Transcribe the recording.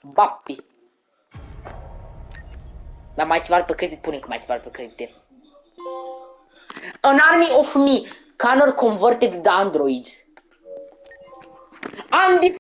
Bappi. Dar mai ceva pe credit, pune că mai ceva pe credit. An army of me, Connor converted the androids.